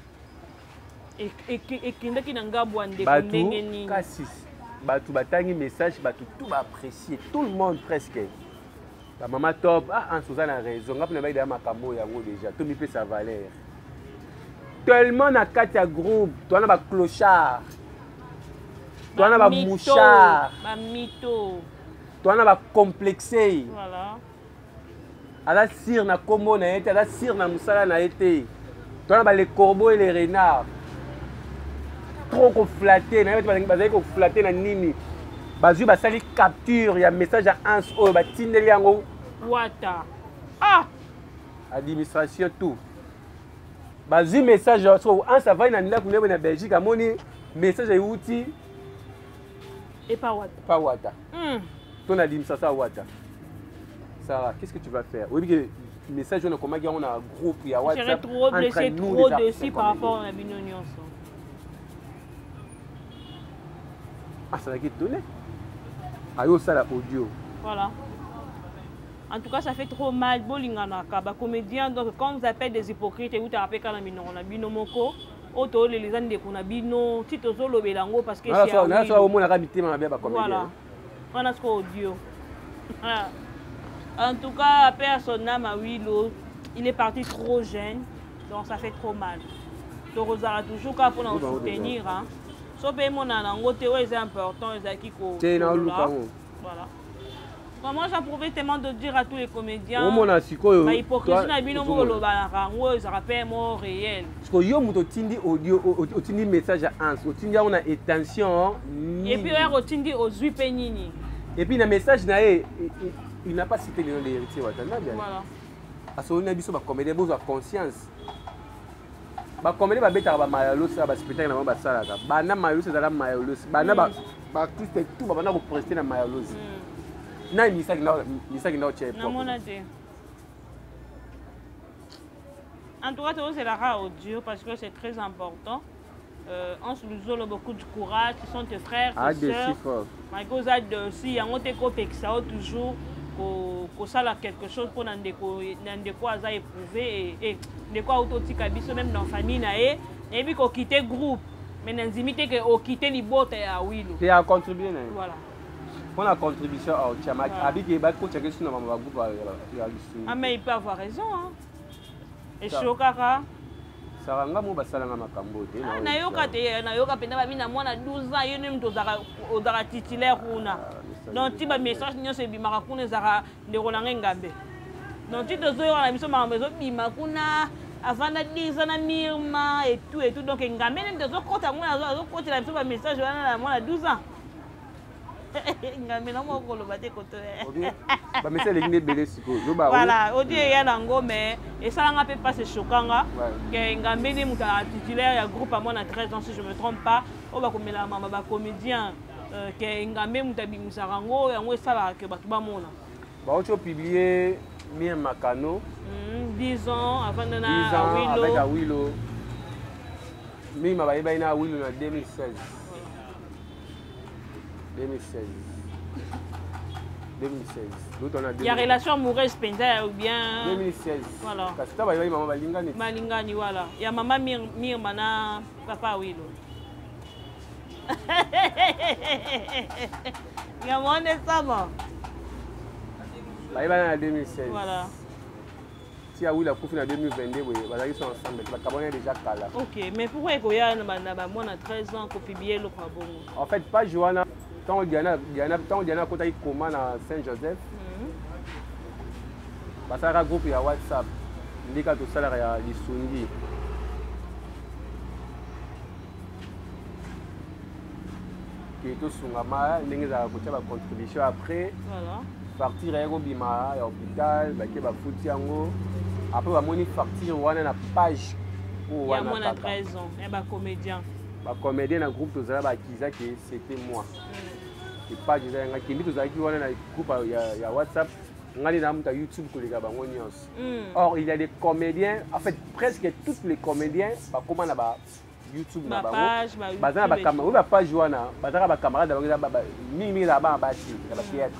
ekendaki na ngabwa ndeko ndenge nini kasi batu batangi message batu tout ba apprécier tout le monde presque la maman top ah en Suzanne a raison ngap na baida makambo yango déjà to mi pe sa valeur tellement na kati ya groupe to na ba clochard to na ba mouchard ba mito to na ba complexé voilà ala sir na kombo na été ala sir na musala na été to na ba les corbeaux et les renards trop ko flatter na yote bazali ko flatter na nini bazui basali capture ya message à Anse oyo batindeli yango wata ah administration tout bazui message so Anse avai na ndako ndeko na Belgique amoni message euti et pas wata pas wata hmm ton administration à wata Sarah, qu'est-ce que tu vas faire? Oui, que message on a comment on a un groupe il y a WhatsApp. Je serais trop blessé trop dessus par rapport à la binonion. Ah, ça va être donné. Ayo ça la audio. Voilà. En tout cas, ça fait trop mal. Bolingana, kaba comédien. Donc, quand on appelle des hypocrites, vous tapez quand la bino, on a bino moko. Auto les les années qu'on a bino, tito solo belango parce que c'est. On a ça au moins la rabité ma bien ba comédien. Voilà. On a ce audio. En tout cas, personne n'a ma Willow. Il est parti trop jeune, donc ça fait trop mal. Donc, on a toujours qu'à pour nous soutenir. So pe mon anango te ouais c'est important c'est qui ko voilà. Moi j'approuvais tellement de dire à tous les comédiens oh mon asiko ba hypocrisie na bino mo lo ba rango ça rappelle mon réel parce que yo muto tindi audio otindi message à Anse otindi on a attention et puis ouais otindi ozui pe nini et puis na message na il n'a pas cité le nom de héritier Watana bien voilà parce que on a biso ba comédien besoin conscience ba comédie ba beta ba mayalos ba spectacle na ba salaka bana mayalos ezala mayalos bana ba ba artiste tout ba bana ko prester na mayalos na ni ça na ni ça na che na mona te en tout cas c'est la rare audio parce que c'est très important euh Anse Luzolo beaucoup de courage qui sont tes frères tes sœurs Michael Zad aussi yango te ko pekisa toujours ko sala quelque chose pour ndeko ndeko aza éprouvé et ndeko autotika biso même dans famille na e et puis ko quitter groupe mais n'inzimité que o quitter libota ya Willow et a contribuer voilà pour la contribution au Tchamak abi ke ba ko tcheke sur na mama groupe ya Lusu ah mais il peut avoir raison hein et chokaka saranga mo basala na makambo te na yoka te na yoka penda ba mina mwana douze ans yene mto zaka odara titulaire kuna donc ti ba message nyonso ebimaka kuna ezaka ndeko na ngambe donc ti tozoyoka na biso makambo ezobima kuna avanda dix ans na mirma et tout et tout donc ngambe nde tozokota mwana azokotela biso ba message wana na mwana douze ans ngambe na moko loba te koto ba message les ngine belé siko loba voilà odi ya nango mais et ça nga pe pas c'est choquant que ngambe ni muta titulaire ya groupe à moi na treize ans si je me trompe pas o ba komela mama ba comédien que ngambe muta bimisa rango yango esala que batu ba mona ba ocho publier Mia Makano dix ans avant de na Willow avec Willow mi ma ba ina Willow na deux mille seize deux mille seize deux mille seize. Il y a relation amoureuse penza ou bien deux mille seize. Voilà. Parce que tu as maman balingani. Balingani voilà. Il y a maman Mir Mirma na papa Willow. Il y a mon décembre. Bah il va en deux mille seize. Voilà. Si a Willow a en deux mille vingt-deux, oui, ils sont ensemble. La cabane est déjà calée. OK, mais pourquoi il y a moi na treize ans qu'on publier le bon. En fait, pas Johanna. Tant Diana, Diana, tant Diana, quand il commence à Saint-Joseph, parce que le groupe il y a WhatsApp, il dit que tout ça là il Lisungi. Qui tout sungama, il y a une contribution après. Voilà. Partir à l'hôpital, à l'hôpital, bah qui va foutre yango. Après va moni partir on a une page où on a. Il y a moins de treize ans, et bah comédien. Bah comédien dans le groupe tout ça bah qui ça que c'était moi. Et pas je dis que tout ça qui on a groupe il y a WhatsApp ngani na muta YouTube koleka bango nyonso. Or il y a des comédiens, en fait presque tous les comédiens ba comment na ba YouTube na bango. Bazana ba camarade, oui ba page wana, bazana ba camarade bango ba mimi là bas ba ti, ba théâtre.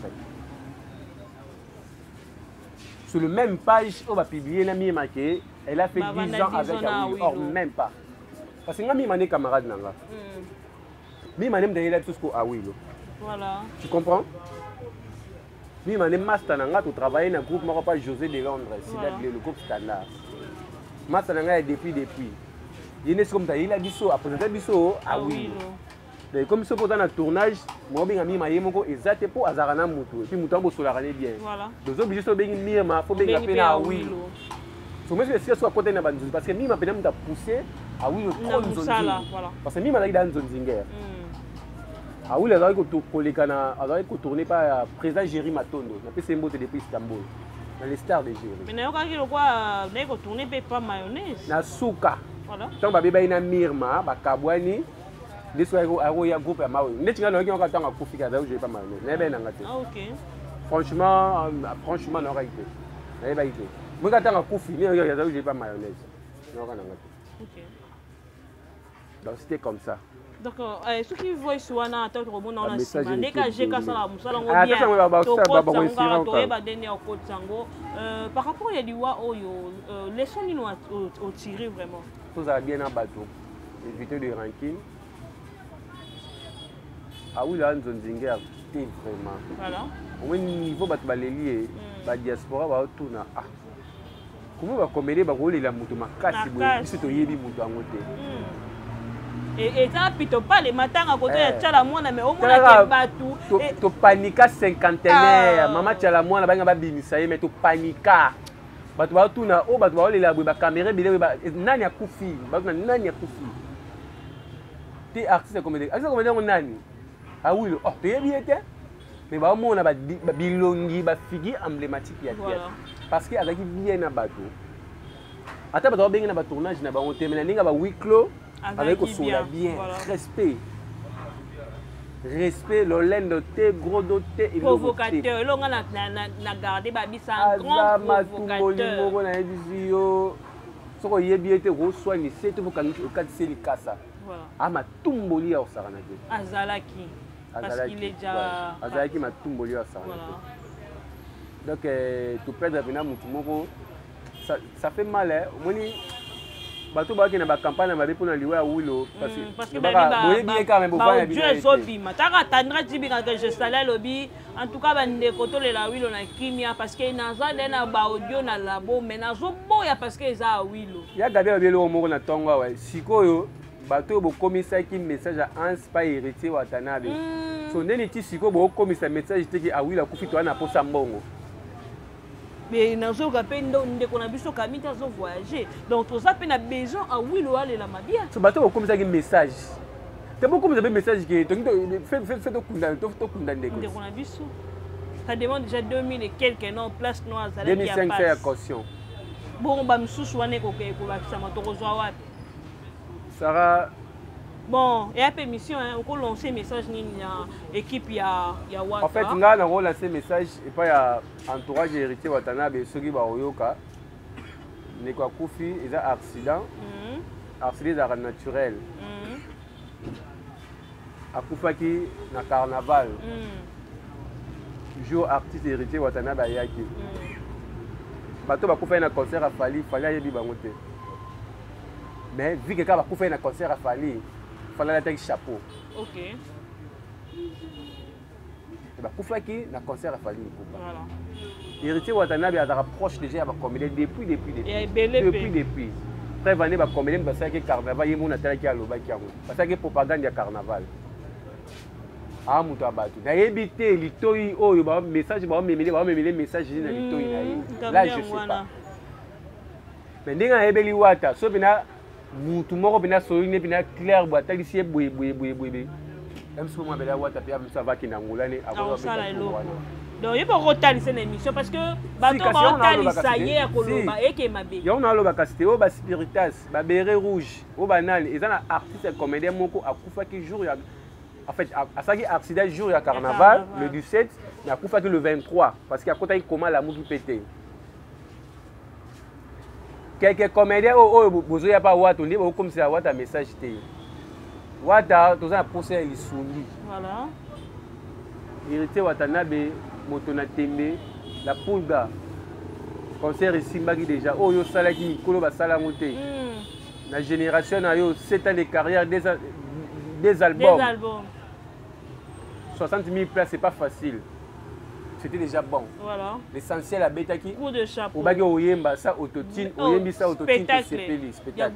Sur le même page on va publier na mi marqué, elle a fait dix ans avec Awilo. Or même pas. Parce que ngami mané camarade nanga. Mi mané mdayela tout ce ko Awilo. Voilà. Tu comprends? Mi mané master nanga tu travailler dans groupe moko pas José de Londres, c'est là le groupe standard. Master nanga depuis depuis. Il est comme ça, il a dit ça, après ça biso Awilo. Mais comme ça pendant le tournage, moi bien ami maye moko exact pour azarana mutu et puis mutu ambo solarane bien. Voilà. Donc obliger so bengi mima, faut bengi apena Awilo. So moi je suis soit côté na banzu parce que mima pena muta pousser Awilo trop nzonzi. Parce que mima là il a nzonzinger. Awilo azali ko koleka na azali ko tourner par président Jerry Matondo. Na pese mbote depuis Istanbul. Dans les stars de Jerry. Mais na yoka ki lokwa na ko tourner pe pas mayonnaise. Na suka. Voilà. Donc ba beba ina mirma ba kabwani. This way I y a groupe à Maui. N'est-ce pas qu'il y a un temps à Kofi Kada où je vais pas mal. Ah ok. Franchement, franchement non réalité. N'est pas été. Moi quand à Kofi, il y a où je vais pas mayonnaise. Non non. Ok. Donc c'était comme ça. Donc euh ce qui voit sur un attends au monde on a sima dès que j'ai qu'à ça la musala ngo Ah bien. ça va ba ça ba ba on va ba dernier au côté sango. Euh par rapport il y a du wa oyo les sons ils ont tiré vraiment. Tout ça bien en bateau. Éviter de rancune. Ah oui, là, nous avons vraiment. Voilà. Au niveau de la liée, la diaspora va tourner. Ah. Comment va comédie va rouler la moto ma casse si tu y es moto à monter. Et et ça plutôt pas les matins à côté de Tchala Moana mais au moins la batou. Tu paniques cinquantenaire. Maman Tchala Moana va nga bimisa mais tu paniques. Batu va tourner au batu va rouler la caméra bile nani a kufi. Batu nani a kufi. Tu artiste comédie. Artiste comédie on nani. Ah oui, oh, tu es bien, mais bah on a bilongi, bah figure emblématique il y a parce que avec bien un bateau. Attends, bah bien un bateau tournage, na bah on termine, n'inga bah huis clos avec au soleil bien, respect, respect, l'olène de thé, gros de thé et provocateur. Là on a na na gardé bah bis un grand provocateur. On a dit yo, ce qu'on y est bien été reçoit ni c'est tout pour quand au cas de c'est le cas ça. Voilà. Ah ma tumboli au saranaki. Azalaki. Parce qu'il est déjà. Azalaki ma tumboli au saranaki. Donc euh, tu peux revenir mon tumoko. Ça ça fait mal hein. Moni bato ba ki na ba campagne ba pour na liwa Awilo parce que parce que ba boye bien quand même ba Dieu zobima. Taka tandra tibika que je salais lobby. En tout cas ba ndeko to le la Awilo na kimia parce que naza na ba audio na labo mais nazo boya parce que za Awilo. Ya gabe ba belo moko na tonga ouais. Sikoyo bato bo komisa ki message à Hans pas héritier Watanabe. So ndeni ti siko bo komisa message te ki Awilo akufi to na posa mbongo. Mais nazo gape ndo ndeko na biso kamita zo voyager. Donc to ça pe na besoin Awilo ale la mabia. So bato bo komisa ki message. Te bo komisa be message ki to fait fait fait to kunda to to kunda ndeko. Ndeko na biso. Ça demande déjà deux mille et quelques non place noire ça deux mille cinq cents à caution. Bon ba msusu wane ko ke ko ba kisama to kozwa wapi. Sarah. Bon, et après mission, hein, on peut lancer un message à l'équipe, il y a WhatsApp. En fait, on a lancé un message et puis il y a entourage héritier Watanabe, ceux qui sont Oyoka. Il y a un accident. Accident naturel. Akufaki na carnaval. Jour artiste héritier Watanabe Ayaki. Bato bakufa na concert à Fali, Fali a yebi bangote. Mais vu que quand bakufa na concert à Fali, il fallait attaquer chapeau. OK. Et bakufaki na concert à Fali. Voilà. Héritier Watanabe a rapproche déjà ba comédie depuis depuis depuis. Depuis depuis. Après vanné ba comédie parce que carnaval yemo na tala ki aloba ki yango. Parce que propagande ya carnaval. Ah muto abatu. Na yebité litoi oyo ba message ba memele ba memele message na litoi na yi. Là je sais pas. Mais ndinga yebeli wata so bina mutu moko bina so ne bina clair bo atalisi e boye boye boye boye. Même si moi bela wata pe ça va ki na ngolane ako ba. Donc il faut retarder l'émission parce que bato va retarder ça y est koloba et que mabe. Ya on aloba kasite o ba spiritas, ba beret rouge, o banal, ezana artiste comédien moko akufa ki jour ya En fait, à ça qui accident jour il y a carnaval, le dix-sept, il y a coup le vingt-trois parce qu'il y a côté comment l'amour qui pétait. Quelques comédiens oh bozo ya pas wat on dit comme c'est wat un message té. Wata tous un procès il soundi. Voilà. Hérité Watanabe motona tembe la pulga. Concert ici mbaki déjà oh yo sala ki mikolo ba sala monté. La génération a eu sept ans de carrière des des albums. Des albums. soixante mille places c'est pas facile. C'était déjà bon. Voilà. L'essentiel à Betaki. Coup de chapeau. Au bagi oyemba ça autotune, oyembi ça autotune c'est peli spectacle.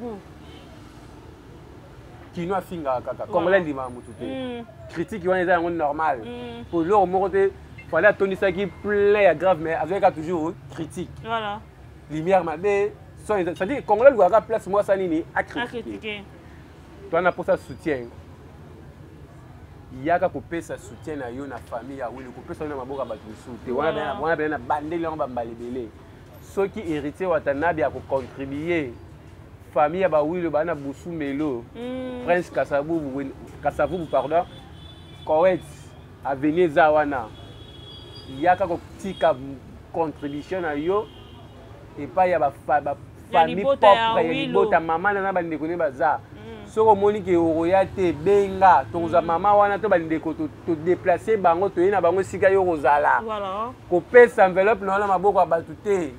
Kino afinga kaka. Congolais ndima mututé. Critique wana eza normal. Pour leur monter, fallait attendre ça qui plaît grave mais avec toujours critique. Voilà. Lumière mabe, ça veut dire Congolais doit avoir place moi ça nini à critiquer. Toi on a pour ça soutien. Il y a qu'à couper sa soutien à yo na famille à oui le couper ça na maboka ba tusuté wana wana bena bandeli on ba balebele ceux qui héritiers Watanabe à contribuer famille ba oui le bana Boussou Melo Prince Kasavu Kasavu pardon Koweït à Veneza wana il y a qu'à tika contribution à yo et pas il y a ba famille propre il bota maman na ba ndekone baza soko moniki oroyate benga toza mama wana to bandeko to déplacer bango to yena bango sika yo kozala voilà ko pesa enveloppe na maboko ya batuté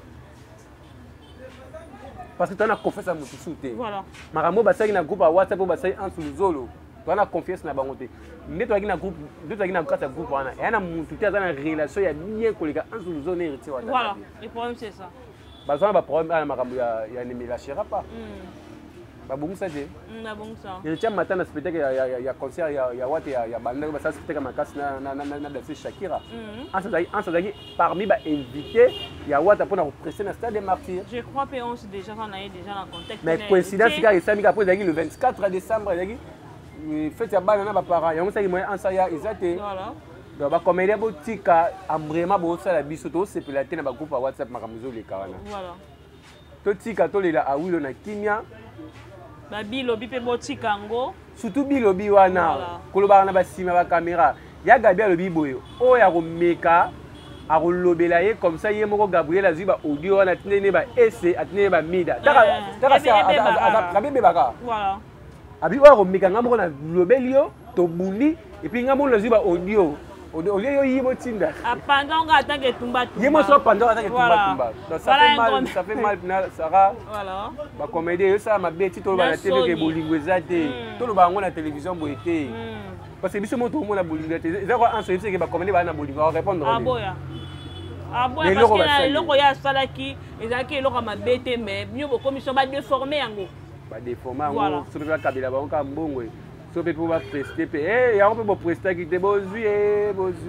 parce que tu as confiance à mutu souté voilà makambo basaki na groupe à WhatsApp po basaki en sous-zolo tu as confiance na bango te nde to na groupe nde to na kata groupe wana ya na mutu te azana relation ya bien koleka en sous-zone héritier wana voilà le problème c'est ça bazana ba problème na makambo ya ya ne melachera pas ba bongo ça je na bongo ça il tient matin na spectacle ya ya ya concert ya ya wate ya ya banda ba ça spectacle makasi na na na na danser Shakira en ça en ça parmi ba invité ya wate pour na represser na stade des martyrs je crois que on s'est déjà on a déjà dans contexte mais coïncidence c'est que ça mi après le vingt-quatre décembre il fête ya bana na ba parents ya on ça moyen en ça ya exacté voilà donc ba comédien botika ambrema bo ça la biso to c'est pelaté na ba groupe WhatsApp makamuzo le karana voilà to tika to lela awilo na kimia ba bilobi pe botika ngo surtout bilobi wana kolobana ba sima ba caméra ya gabi alobi boyo o ya ko meka a ko lobela ye comme ça ye moko Gabriel azwi ba audio wana tinene ba ese atinene ba mida taka taka ça kabebe baka voilà abi o ya ko meka ngamoko na lobelio to bundi et puis ngamoko azwi ba audio audio yo yibo tinda apanda nga atange tumba tumba yemo so panda atange tumba tumba donc ça fait mal ça fait mal na Sarah voilà ba comédie yo ça mabe ti to ba na télé ke bolingo ezate to lo ba ngo na télévision boité parce que biso moto mo na bolingo ezate za ko anso yetse ke ba comédie ba na bolingo on répondre ah boya ah boya parce que loko ya salaki ezaki loko mabe te mais mieux bo commission ba déformer yango ba déformer yango so pe ba kabila ba ka mbongwe so pe pour ba prester pe eh ya on peut bo prester qui te bozui eh bozui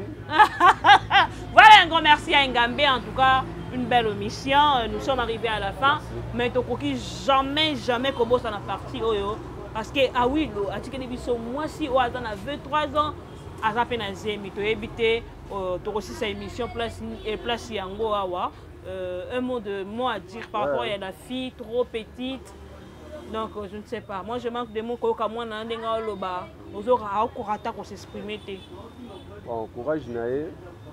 voilà un grand merci à Ngambe en tout cas une belle émission nous sommes arrivés à la fin mais to koki jamais jamais kobo ça na partie oyo parce que ah oui lo atikeli biso moi si o azana vingt-trois ans aza pe na zemi to ebité to kosi sa émission place et place yango awa un mot de mot à dire par rapport à la fille trop petite. Donc, je ne sais pas. Moi, je manque de mots comme moi, je suis en loba. Aux autres, à Okorata, qu'on s'exprimer. Bon, courage, Naé.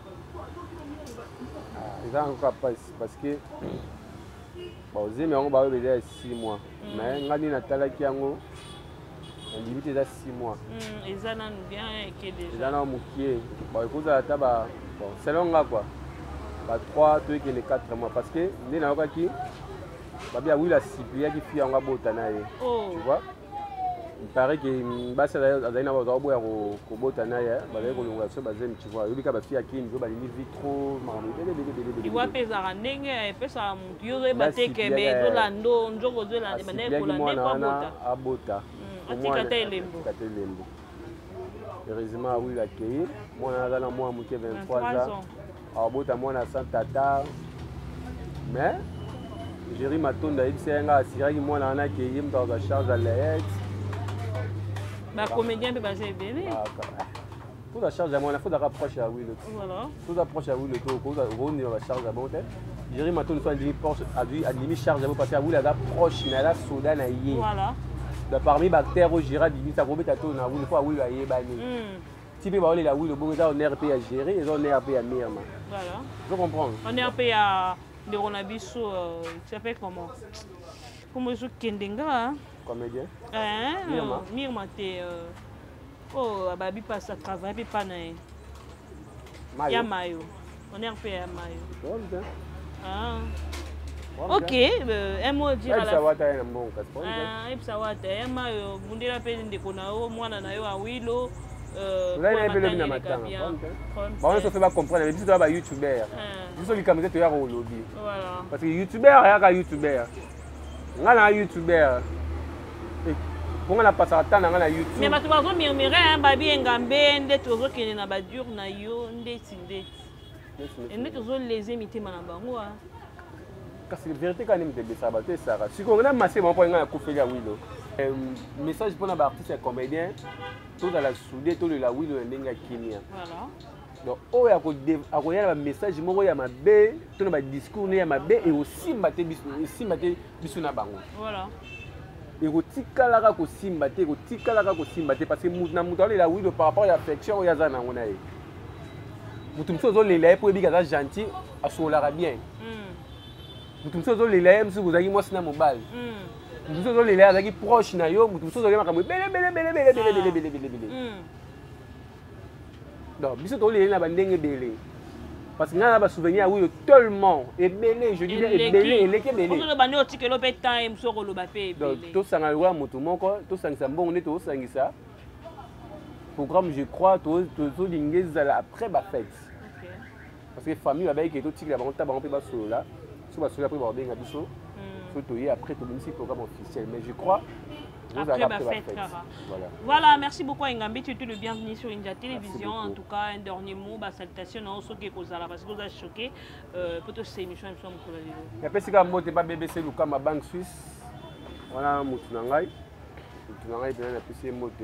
Ils ont encore pas parce que. Bon, j'ai mis en bas de six mois. Mais, on a dit Nathalie qui a on limite déjà six mois. Et ça, on bien qui déjà. Ils ont mouqué. Bon, écoute, ça va. Bon, c'est long, quoi. trois, deux, les quatre mois. Parce que, nous avons qui. Babia oui la cible qui fait en botana tu vois il paraît que basa azana ba boya ko botana ya ba ko longa so bazem tu vois yobika ba fille qui nzo ba li vitro mamu bele bele bele il voit pesa ndenge pesa muntu yo ba teke be do lando njoko zo lande ba ne ko lande ko bota abota atika telembo telembo heureusement oui la cueillir moi na na moi muke vingt-trois ans abota moi na sans tata mais Jérémy Matonda il s'est assuré que moi na qui il me doit charge à l'aide. Ba comédien peut passer bien. Faut la charge à moi, il faut rapprocher à oui le. Voilà. Faut approcher à oui le tout, faut on va charge à bon tête. Jérémy Matonda soit dit Porsche a dit a limite charge à vous parce que vous la proche mais la soda na yé. Voilà. parmi bactères au gira bibisa ko beta to na wili fo wili ayebani ti pe ba ole la wili bongo za on R P à gérer et on R P à mirma voilà je comprends on R P à de Ronabiso tu appelles comment comment je kendenga comédien hein mirma mirma te oh ababi passe à travail pe pas na ya mayo on R P à mayo ah ok, un mot dire à la fin. Ah, et ça va, un mot, vous dites la peine de qu'on a au moins un ayo à Willow. Vous avez un peu de matin. Bon, on se fait pas comprendre, mais tu dois être youtubeur. Tu sais que tu es au lobby. Voilà. Parce que youtubeur, il y a un youtubeur. On a un youtubeur. Pour on a passé à temps dans la YouTube. Mais tu vas murmurer, hein, babi ngambé, ndé toujours qui est na badur na yo, ndé tindé. Et ndé toujours les imiter manabango. Parce que la vérité, quand même, c'est ça. Si on a massé mon point, on a coupé la Willow. Message pour les artistes et comédiens, tout dans la soudée, tout la Willow et l'Enga Kenya. Voilà. Donc, oh, il y a un message, il y a un bé, tout le discours, il y a un bé, et aussi, il y a un bango. Voilà. Et aussi, il y a un simbaté, il y a un simbaté, parce que nous avons la Willow par rapport à l'affection, il y a un bango. Vous tous les gens qui sont gentils, ils sont là bien. Mutu msozo lelaya msu buzaki mwasi na mobali. Mutu msozo lelaya azaki proche na yo, mutu msozo lelaya makambo bele bele bele bele bele bele bele bele bele. Donc biso to lelaya na bandenge bele. Parce que ngana ba souvenir oui tellement et belé, je dis et belé et leke belé. Pour le bandi otikelo pe temps et mso ko loba pe belé. Donc to sanga lwa mutu moko, to sangisa mbongo ne to sangisa. Programme je crois to to lingeza après ba fête. OK. Parce que famille ba ba ki to tikela ba onta ba on pe ba solo là. Après, après tout le programme officiel. Mais je crois que vous avez fait. Voilà. Voilà, merci beaucoup Ngambi. Tu es le bienvenu sur India Télévision. En tout cas, un dernier mot, bah, salutation, non, ce qui est causé là, parce que vous avez choqué. Pour toutes ces émissions, il me semble que vous avez. Il y a plus de mots, pas B B C, ou comme ma banque suisse. Voilà, un mot de Nangai. Nangai, il y a plus de mots.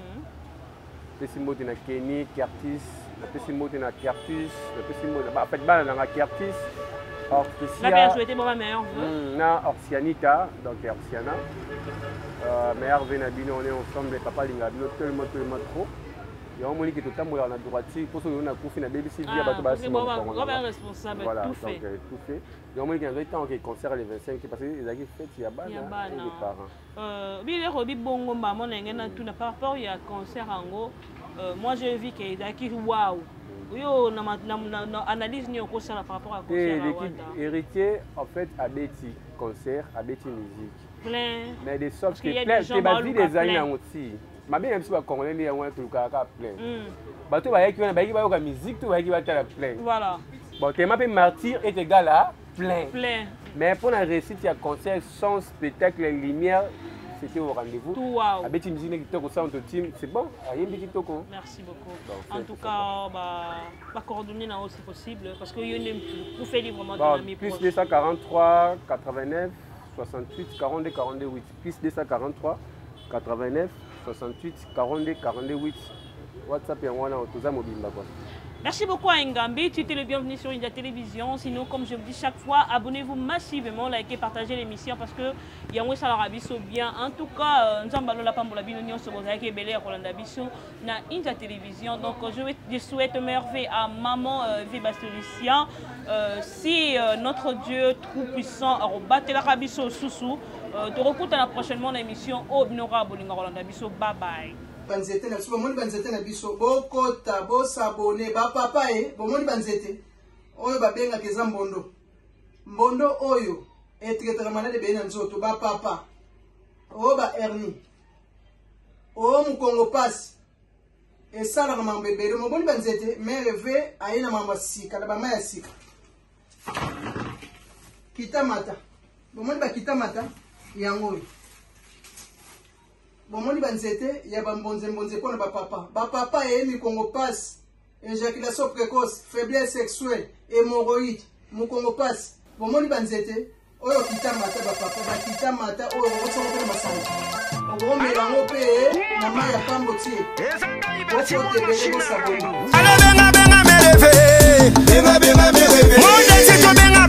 Plus de mots de Kenny, Curtis. Plus de mots de Curtis. Plus de mots de. En fait, bah, dans la Curtis. La bien souhaité bon meilleur vœu. Na Orsianita, donc Orsiana. Euh, meilleur vœu Nabino, on est ensemble, papa Lingabino, tellement, tellement trop. Il y a un moment qui est totalement à la droite, pour ceux qui ont coupé la B B C, il y a pas de responsable. Voilà, tout fait. Tout fait. Il y a un moment qui a un temps qui est concert les vingt-cinq, parce que les aguets fêtes, il y a pas de parents. Euh, oui, Robi Bongo, maman, tout n'a pas rapport, il y a concert en gros. Moi, j'ai vu qu'il y a qui waouh. Yo, analyse ni au ça par rapport à concert. L'équipe héritier en fait a Betty concert, a Betty musique. Plein. Mais des sortes qui plein, c'est basé des années en aussi. Ma bien même si on connaît les gens tout le cas plein. Bah tu vas y qui va y va musique, tu vas y qui va être plein. Voilà. Bon, tu m'appelles martyr est égal à plein. Plein. Mais pour la réussite, il y a concert, son spectacle, les lumières. C'était au rendez-vous. Tout wow. Avec une musique qui est au team, c'est bon. Merci beaucoup. Donc, en tout cas, bah, coordonner là aussi possible parce que vous faites vraiment bon, de l'ami plus deux cent quarante-trois, quatre-vingt-neuf, soixante-huit, quarante-deux, quarante-huit. Plus deux cent quarante-trois, quatre-vingt-neuf, soixante-huit, quarante-deux, quarante-huit. WhatsApp et on a tous mobile là quoi. Merci beaucoup à Ngambi, tu es le bienvenu sur India Télévision. Sinon, comme je vous dis chaque fois, abonnez-vous massivement, likez, partagez l'émission parce que il y a un Salarabi bien. En tout cas, nous avons la Pambola Binonion sur Mosaïque et Bélé à Rolanda Bissou na India Télévision. Donc, je souhaite merveille à maman euh, Vébastéricien. Euh, si euh, notre Dieu tout-puissant a rebattu la Rabisso Soussou, euh, te recoute à la prochaine émission au Nora Bolinga Rolanda Bissou. Bye bye. Banzete na biso bomoni banzete na biso bokota bosabone bapapa e bomoni banzete oyo babengaka eza mbondo mbondo oyo etraitaka malade ebele na nzoto bapapa oyo ba hernie oyo mokongo pasi esalaka mambo ebele moboni banzete mere ve aye na mambo ya sika na bama ya sika kitamata bomoni bakitamata yango oyo bomoni banzete ya bambonze mbonze pona bapapa bapapa e mikongo passe éjaculation précoce faiblesse sexuelle hémorroïde mokongo passe bomoni banzete oyo kitamata bapapa bakitamata oyo otsongo pe masanga obomela ngo pe na mai ya pambo tie okote bele bosaboni ala benga benga mereve benga benga mereve mon desi to benga